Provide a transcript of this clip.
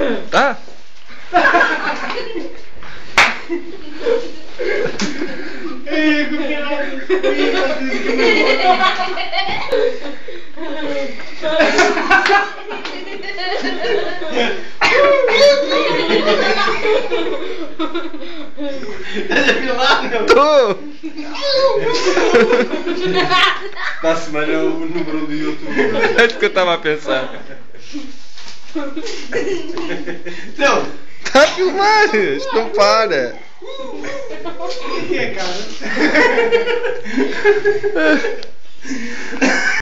Tá? Ei, que Estás a filmar, meu? Tô! Para a semana é o número do YouTube. É isso que eu tava a pensar. Não! Tá a filmar! Isto não para! O que é, cara?